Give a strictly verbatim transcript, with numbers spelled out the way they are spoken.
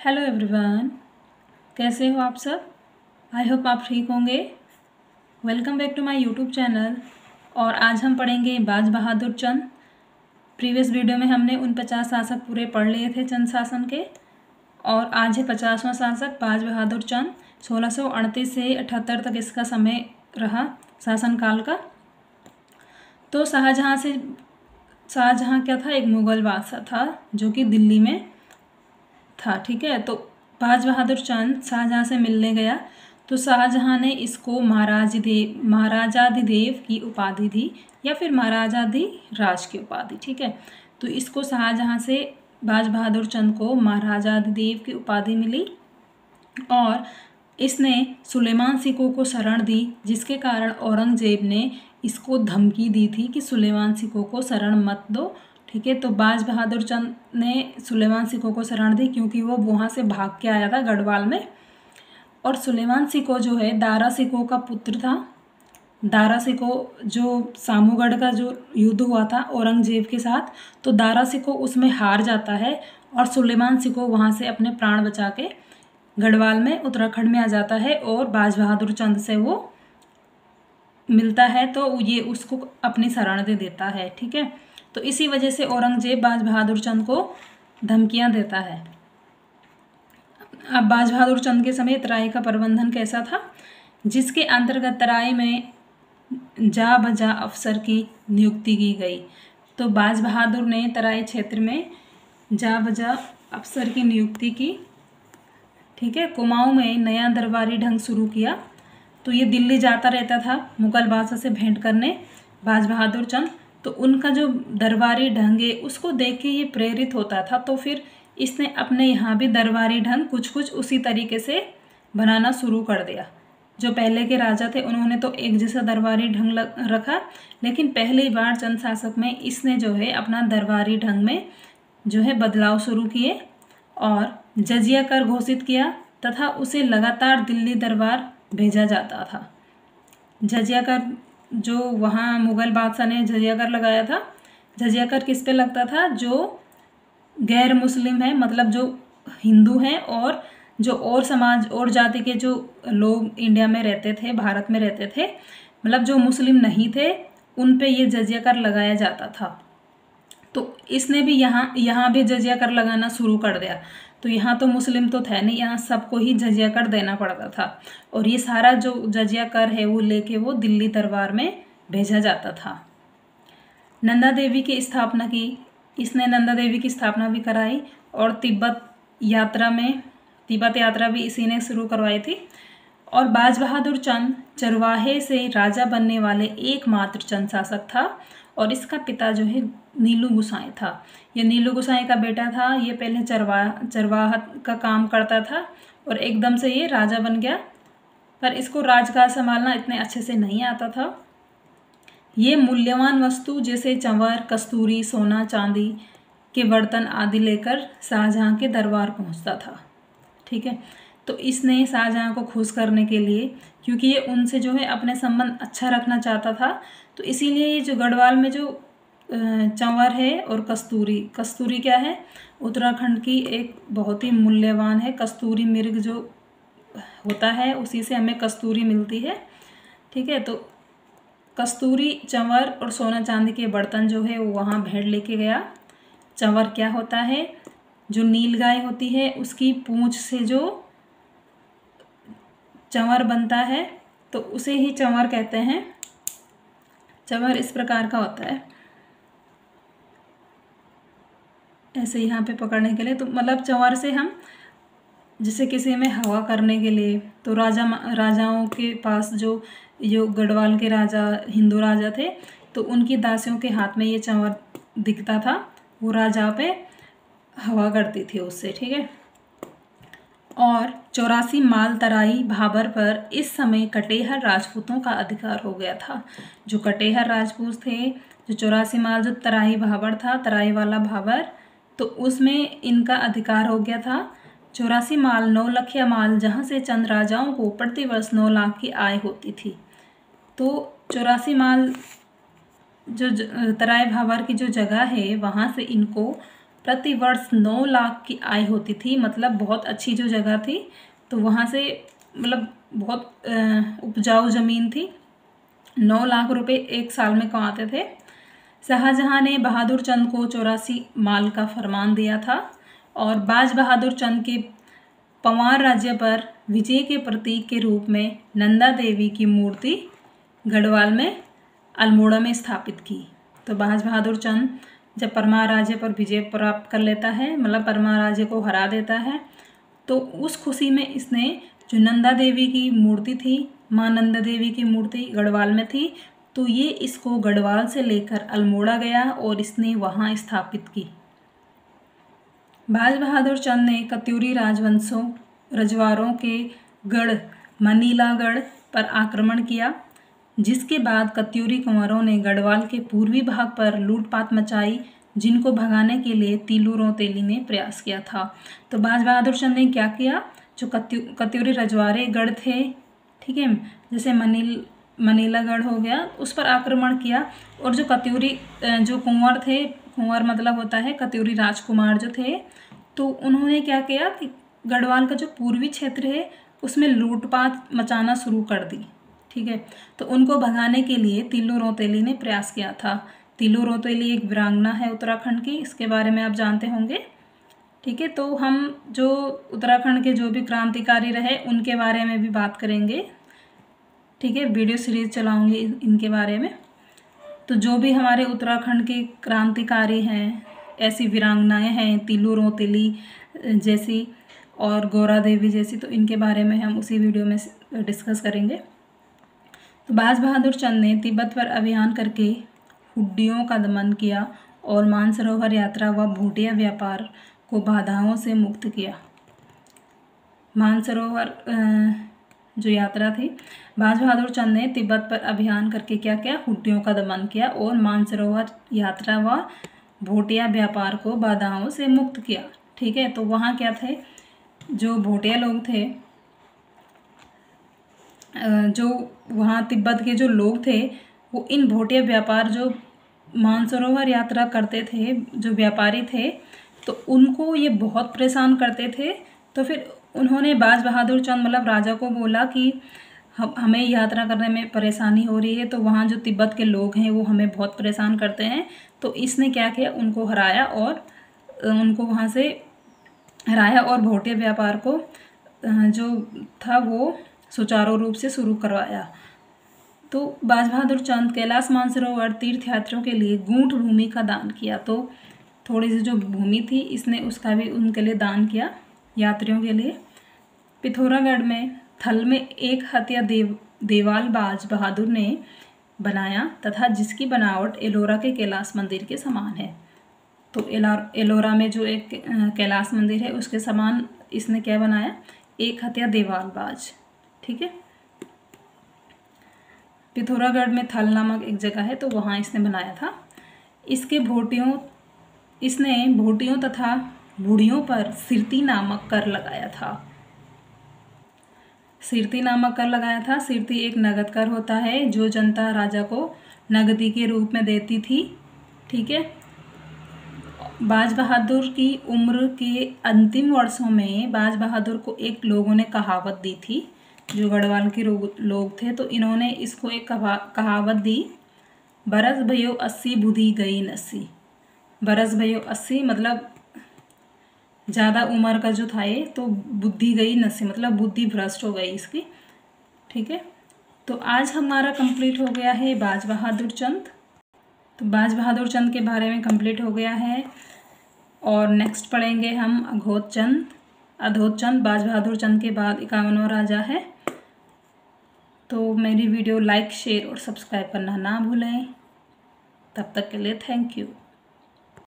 Hello everyone, कैसे हो आप सब। आई होप आप ठीक होंगे। Welcome back to my YouTube channel. और आज हम पढ़ेंगे बाज बहादुर चंद। प्रीवियस वीडियो में हमने उन पचास शासक पूरे पढ़ लिए थे चंद शासन के, और आज है पचासवां शासक बाज बहादुर चंद। सोलह सौ अड़तीस से अठहत्तर तक इसका समय रहा शासनकाल का। तो शाहजहाँ से शाहजहाँ क्या था, एक मुग़ल बादशाह था जो कि दिल्ली में था। ठीक है, तो बाज बहादुर चंद शाहजहाँ से मिलने गया तो शाहजहाँ ने इसको महाराजाधिदेव महाराजाधिदेव की उपाधि दी, या फिर महाराजाधिराज की उपाधि। ठीक है, तो इसको शाहजहाँ से बाज बहादुर चंद को महाराजाधिदेव की उपाधि मिली, और इसने सुलेमान सिकों को शरण दी, जिसके कारण औरंगजेब ने इसको धमकी दी थी कि सुलेमान सिकों को शरण मत दो। ठीक है, तो बाज बहादुर चंद ने सुलेमान सिकों को शरण दी क्योंकि वो वहाँ से भाग के आया था गढ़वाल में। और सुलेमान सिकों जो है दारा सिकों का पुत्र था। दारा सिकों जो सामूगढ़ का जो युद्ध हुआ था औरंगजेब के साथ, तो दारा सिकों उसमें हार जाता है और सुलेमान सिकों वहाँ से अपने प्राण बचा के गढ़वाल में उत्तराखंड में आ जाता है और बाज बहादुर चंद से वो मिलता है, तो ये उसको अपनी शरण दे देता है। ठीक है, तो इसी वजह से औरंगजेब बाज बहादुर चंद को धमकियां देता है। अब बाज बहादुर चंद के समय तराई का प्रबंधन कैसा था, जिसके अंतर्गत तराई में जा बजा अफसर की नियुक्ति की गई। तो बाज बहादुर ने तराई क्षेत्र में जा बजा अफसर की नियुक्ति की। ठीक है, कुमाऊं में नया दरबारी ढंग शुरू किया। तो ये दिल्ली जाता रहता था मुगल बादशाह से भेंट करने बाज बहादुर चंद, तो उनका जो दरबारी ढंग है उसको देख के ये प्रेरित होता था। तो फिर इसने अपने यहाँ भी दरबारी ढंग कुछ कुछ उसी तरीके से बनाना शुरू कर दिया। जो पहले के राजा थे उन्होंने तो एक जैसा दरबारी ढंग रखा, लेकिन पहली बार चंद शासक में इसने जो है अपना दरबारी ढंग में जो है बदलाव शुरू किए और जजिया कर घोषित किया, तथा उसे लगातार दिल्ली दरबार भेजा जाता था। जजिया कर जो वहाँ मुग़ल बादशाह ने जजिया कर लगाया था, जजिया कर किस पे लगता था, जो गैर मुस्लिम है, मतलब जो हिंदू हैं और जो और समाज और जाति के जो लोग इंडिया में रहते थे, भारत में रहते थे, मतलब जो मुस्लिम नहीं थे, उन पे ये जजिया कर लगाया जाता था। तो इसने भी यहाँ यहाँ भी जजिया कर लगाना शुरू कर दिया। तो यहाँ तो मुस्लिम तो थे नहीं, यहाँ सबको ही जजिया कर देना पड़ता था, और ये सारा जो जजिया कर है वो लेके वो दिल्ली दरबार में भेजा जाता था। नंदा देवी की स्थापना की इसने नंदा देवी की स्थापना भी कराई, और तिब्बत यात्रा में तिब्बत यात्रा भी इसी ने शुरू करवाई थी। और बाज बहादुर चंद चरवाहे से राजा बनने वाले एकमात्र चंद शासक था, और इसका पिता जो है नीलू गुसाई था। ये नीलू गुसाई का बेटा था। ये पहले चरवाह चरवाहत का काम करता था और एकदम से ये राजा बन गया, पर इसको राजकाज संभालना इतने अच्छे से नहीं आता था। ये मूल्यवान वस्तु जैसे चंवर, कस्तूरी, सोना, चांदी के बर्तन आदि लेकर शाहजहाँ के दरबार पहुँचता था। ठीक है, तो इसने शाहजहाँ को खुश करने के लिए, क्योंकि ये उनसे जो है अपने संबंध अच्छा रखना चाहता था, तो इसीलिए ये जो गढ़वाल में जो चंवर है और कस्तूरी कस्तूरी क्या है, उत्तराखंड की एक बहुत ही मूल्यवान है। कस्तूरी मृग जो होता है उसी से हमें कस्तूरी मिलती है। ठीक है, तो कस्तूरी, चंवर और सोना चांदी के बर्तन जो है वो वहाँ भेंट लेके गया। चंवर क्या होता है, जो नील गाय होती है उसकी पूंछ से जो चंवर बनता है, तो उसे ही चंवर कहते हैं। चंवर इस प्रकार का होता है, ऐसे यहाँ पे पकड़ने के लिए। तो मतलब चंवर से हम जैसे किसी में हवा करने के लिए, तो राजा राजाओं के पास जो जो गढ़वाल के राजा हिंदू राजा थे, तो उनकी दासियों के हाथ में ये चंवर दिखता था, वो राजा पे हवा करती थी उससे। ठीक है, और चौरासी माल तराई भाबर पर इस समय कटेहर राजपूतों का अधिकार हो गया था। जो कटेहर राजपूत थे, जो चौरासी माल जो तराई भाबर था, तराई वाला भाबर, तो उसमें इनका अधिकार हो गया था। चौरासी माल नौ लखिया माल, जहाँ से चंद राजाओं को प्रतिवर्ष नौ लाख की आय होती थी। तो चौरासी माल जो तराई भाबर की जो जगह है, वहाँ से इनको प्रति वर्ष नौ लाख की आय होती थी, मतलब बहुत अच्छी जो जगह थी, तो वहाँ से मतलब बहुत उपजाऊ ज़मीन थी, नौ लाख रुपए एक साल में कमाते थे। शाहजहां ने बहादुर चंद को चौरासी माल का फरमान दिया था और बाज बहादुर चंद के पंवार राज्य पर विजय के प्रतीक के रूप में नंदा देवी की मूर्ति गढ़वाल में अल्मोड़ा में स्थापित की। तो बाज बहादुर चंद जब परमार राज्य पर विजय प्राप्त कर लेता है, मतलब परमार राज्य को हरा देता है, तो उस खुशी में इसने जो नंदा देवी की मूर्ति थी, माँ नंदा देवी की मूर्ति गढ़वाल में थी, तो ये इसको गढ़वाल से लेकर अल्मोड़ा गया और इसने वहाँ स्थापित की। बाज बहादुर चंद ने कत्यूरी राजवंशों रजवाड़ों के गढ़ मनीलागढ़ पर आक्रमण किया, जिसके बाद कत्यूरी कुंवरों ने गढ़वाल के पूर्वी भाग पर लूटपाट मचाई, जिनको भगाने के लिए तीलू रौतेली ने प्रयास किया था। तो बाज बहादुर चंद ने क्या किया, जो कत्यू कत्यूरी रजवाड़े गढ़ थे, ठीक है, जैसे मनील मनीलागढ़ हो गया, उस पर आक्रमण किया। और जो कत्यूरी जो कुंवर थे, कुंवर मतलब होता है कत्यूरी राजकुमार जो थे, तो उन्होंने क्या किया कि गढ़वाल का जो पूर्वी क्षेत्र है उसमें लूटपाट मचाना शुरू कर दी, ठीक है। तो उनको भगाने के लिए तीलू रौतेली ने प्रयास किया था। तीलू रौतेली एक वीरांगना है उत्तराखंड की, इसके बारे में आप जानते होंगे, ठीक है। तो हम जो उत्तराखंड के जो भी क्रांतिकारी रहे उनके बारे में भी बात करेंगे, ठीक है, वीडियो सीरीज चलाऊंगी इनके बारे में। तो जो भी हमारे उत्तराखंड के क्रांतिकारी हैं, ऐसी वीरांगनाएं हैं तीलू रौतेली जैसी और गौरा देवी जैसी, तो इनके बारे में हम उसी वीडियो में डिस्कस करेंगे। तो बाज बहादुर चंद ने तिब्बत पर अभियान करके हुड्डियों का दमन किया और मानसरोवर यात्रा व भूटिया व्यापार को बाधाओं से मुक्त किया। मानसरोवर जो यात्रा थी, बाज बहादुर चंद ने तिब्बत पर अभियान करके क्या किया, हुड्डियों का दमन किया और मानसरोवर यात्रा व भूटिया व्यापार को बाधाओं से मुक्त किया, ठीक है। तो वहाँ क्या थे, जो भूटिया लोग थे, जो वहाँ तिब्बत के जो लोग थे, वो इन भूटिया व्यापार जो मानसरोवर यात्रा करते थे, जो व्यापारी थे, तो उनको ये बहुत परेशान करते थे। तो फिर उन्होंने बाज बहादुर चंद मतलब राजा को बोला कि हम हमें यात्रा करने में परेशानी हो रही है, तो वहाँ जो तिब्बत के लोग हैं वो हमें बहुत परेशान करते हैं। तो इसने क्या किया, उनको हराया और उनको वहाँ से हराया और भूटिया व्यापार को जो था वो सुचारू रूप से शुरू करवाया। तो बाज बहादुर चंद कैलाश मानसरोवर तीर्थ यात्रियों के लिए गूंठ भूमि का दान किया। तो थोड़ी सी जो भूमि थी इसने उसका भी उनके लिए दान किया, यात्रियों के लिए। पिथौरागढ़ में थल में एक हत्या देव देवाल बाज बहादुर ने बनाया तथा जिसकी बनावट एलोरा के कैलाश मंदिर के समान है। तो एलार एलोरा में जो एक कैलाश मंदिर है उसके समान इसने क्या बनाया, एक हत्या देवाल बाज, ठीक है। पिथौरागढ़ में थल नामक एक जगह है, तो वहाँ इसने बनाया था। इसके भोटियों इसने भोटियों तथा बूढ़ियों पर सिरती नामक कर लगाया था। सिरती नामक कर लगाया था। सिरती एक नगद कर होता है जो जनता राजा को नगदी के रूप में देती थी, ठीक है। बाज बहादुर की उम्र के अंतिम वर्षों में बाज बहादुर को एक लोगों ने कहावत दी थी, जो गढ़वाल के लोग थे, तो इन्होंने इसको एक कहावत दी, बरस भयो अस्सी बुद्धि गई नस्सी। बरस भयो अस्सी मतलब ज़्यादा उम्र का जो था ये, तो बुद्धि गई नस्सी मतलब बुद्धि भ्रष्ट हो गई इसकी, ठीक है। तो आज हमारा कंप्लीट हो गया है बाज बहादुर चंद। तो बाज बहादुर चंद के बारे में कंप्लीट हो गया है और नेक्स्ट पढ़ेंगे हम अघोत चंद। अघोत चंद बाज बहादुर चंद के बाद इक्यावनवां राजा है। तो मेरी वीडियो लाइक शेयर और सब्सक्राइब करना ना भूलें। तब तक के लिए थैंक यू।